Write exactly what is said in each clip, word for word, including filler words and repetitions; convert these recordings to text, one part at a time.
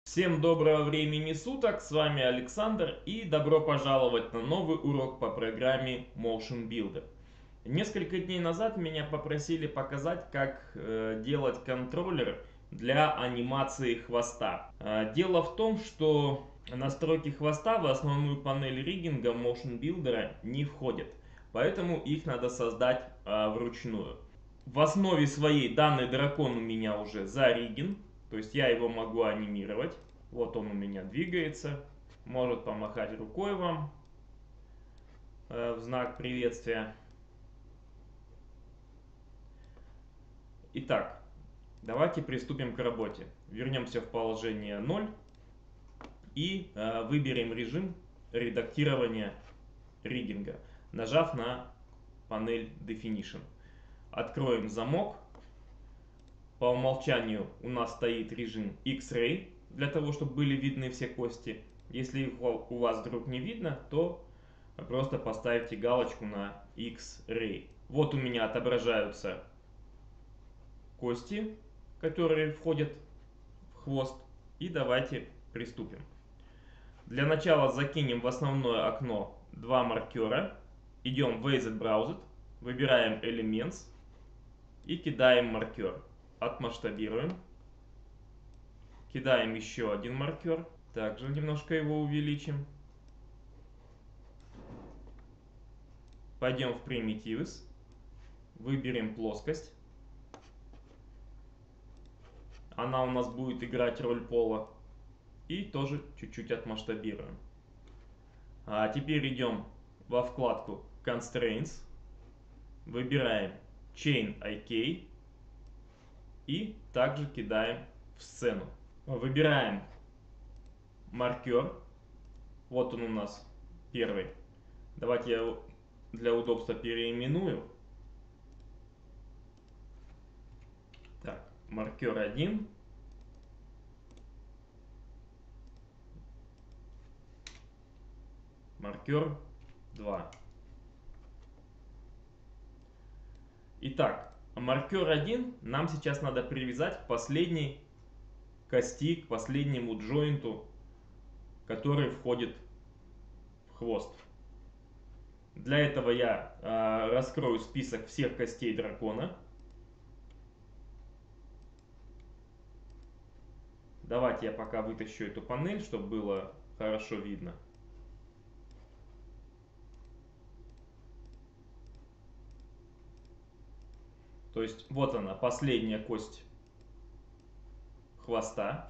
Всем доброго времени суток, с вами Александр и добро пожаловать на новый урок по программе Motion Builder. Несколько дней назад меня попросили показать, как э, делать контроллер для анимации хвоста. Э, дело в том, что настройки хвоста в основную панель риггинга Motion Builder не входят, поэтому их надо создать э, вручную. В основе своей данный дракон у меня уже зариггин. То есть я его могу анимировать. Вот он у меня двигается. Может помахать рукой вам э, в знак приветствия. Итак, давайте приступим к работе. Вернемся в положение ноль. И э, выберем режим редактирования риггинга, нажав на панель Definition. Откроем замок. По умолчанию у нас стоит режим X-Ray, для того, чтобы были видны все кости. Если их у вас вдруг не видно, то просто поставьте галочку на X-Ray. Вот у меня отображаются кости, которые входят в хвост. И давайте приступим. Для начала закинем в основное окно два маркера. Идем в Weighted Browser, выбираем Elements и кидаем маркер. Отмасштабируем. Кидаем еще один маркер. Также немножко его увеличим. Пойдем в Primitives. Выберем плоскость. Она у нас будет играть роль пола. И тоже чуть-чуть отмасштабируем. А теперь идем во вкладку Constraints. Выбираем Chain ай кей. И также кидаем в сцену. Выбираем маркер. Вот он у нас первый. Давайте я его для удобства переименую. Так, маркер один. Маркер два. Итак, маркер один нам сейчас надо привязать к последней кости, к последнему джойнту, который входит в хвост. Для этого я э, раскрою список всех костей дракона. Давайте я пока вытащу эту панель, чтобы было хорошо видно. То есть вот она, последняя кость хвоста.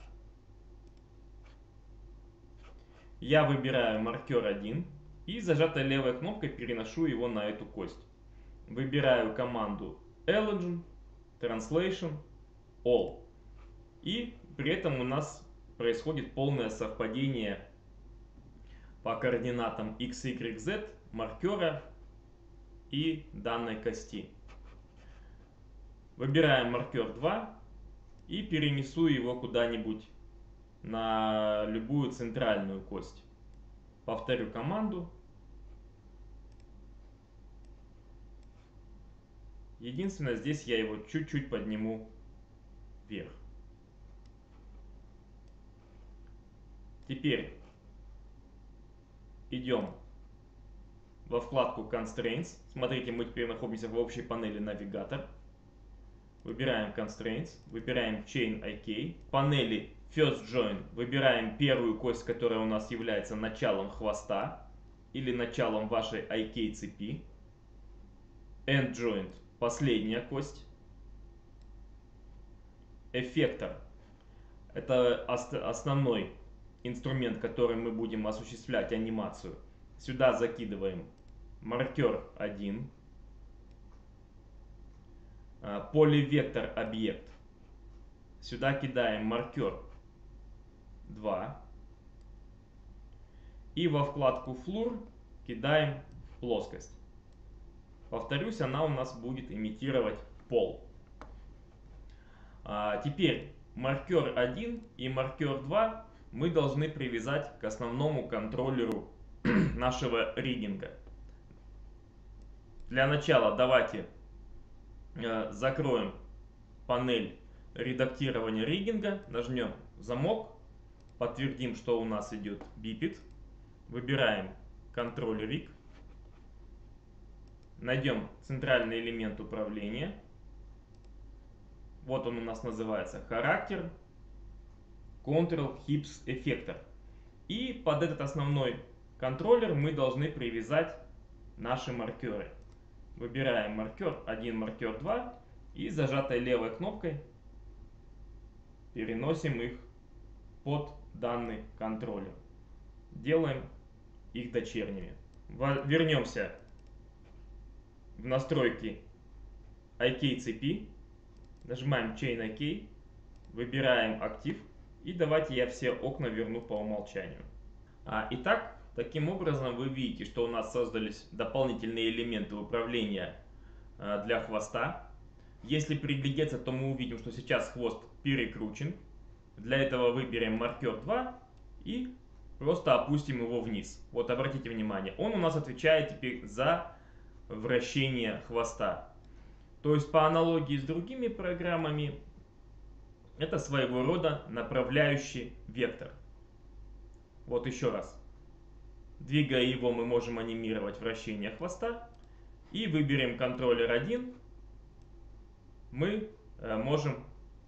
Я выбираю маркер один и зажатой левой кнопкой переношу его на эту кость. Выбираю команду Allogen, Translation, All. И при этом у нас происходит полное совпадение по координатам X, Y, Z маркера и данной кости. Выбираем маркер два и перенесу его куда-нибудь на любую центральную кость. Повторю команду. Единственное, здесь я его чуть-чуть подниму вверх. Теперь идем во вкладку Constraints. Смотрите, мы теперь находимся в общей панели навигатор. Выбираем Constraints, выбираем Chain ай кей. В панели First Join выбираем первую кость, которая у нас является началом хвоста или началом вашей ай кей цепи. End Joint – последняя кость. Эффектор – это основной инструмент, которым мы будем осуществлять анимацию. Сюда закидываем маркер один. Поливектор объект. Сюда кидаем маркер два. И во вкладку Floor кидаем плоскость. Повторюсь, она у нас будет имитировать пол. А теперь маркер один и маркер два мы должны привязать к основному контроллеру нашего риггинга. Для начала давайте закроем панель редактирования риггинга, нажмем замок подтвердим, что у нас идет бипед. Выбираем контроль риг. Найдем центральный элемент управления. Вот он у нас называется характер, Control Hips Effector. И под этот основной контроллер мы должны привязать наши маркеры. Выбираем маркер один, маркер два и зажатой левой кнопкой переносим их под данный контроллер. Делаем их дочерними. Вернемся в настройки ай кей цепи. Нажимаем Chain ай кей, выбираем актив и давайте я все окна верну по умолчанию. А, итак, таким образом вы видите, что у нас создались дополнительные элементы управления а, для хвоста. Если приглядеться, то мы увидим, что сейчас хвост перекручен. Для этого выберем маркер два и просто опустим его вниз. Вот обратите внимание, он у нас отвечает теперь за вращение хвоста. То есть по аналогии с другими программами, это своего рода направляющий вектор. Вот еще раз. Двигая его, мы можем анимировать вращение хвоста. И выберем контроллер один. Мы э, можем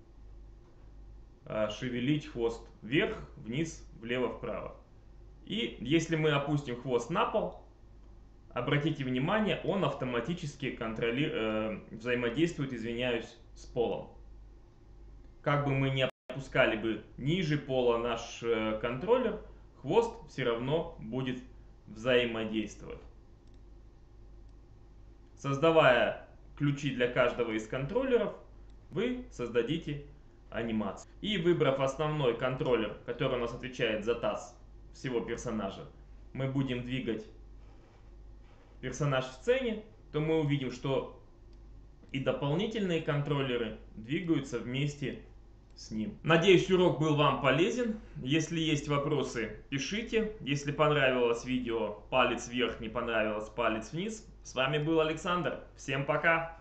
э, шевелить хвост вверх, вниз, влево, вправо. И если мы опустим хвост на пол, обратите внимание, он автоматически контроли... э, взаимодействует, извиняюсь, с полом. Как бы мы ни опускали бы ниже пола наш э, контроллер, хвост все равно будет взаимодействовать. Создавая ключи для каждого из контроллеров, вы создадите анимацию. И выбрав основной контроллер, который у нас отвечает за таз всего персонажа, мы будем двигать персонаж в сцене, то мы увидим, что и дополнительные контроллеры двигаются вместе с ним. Надеюсь, урок был вам полезен. Если есть вопросы, пишите. Если понравилось видео, палец вверх, не понравилось, палец вниз. С вами был Александр. Всем пока!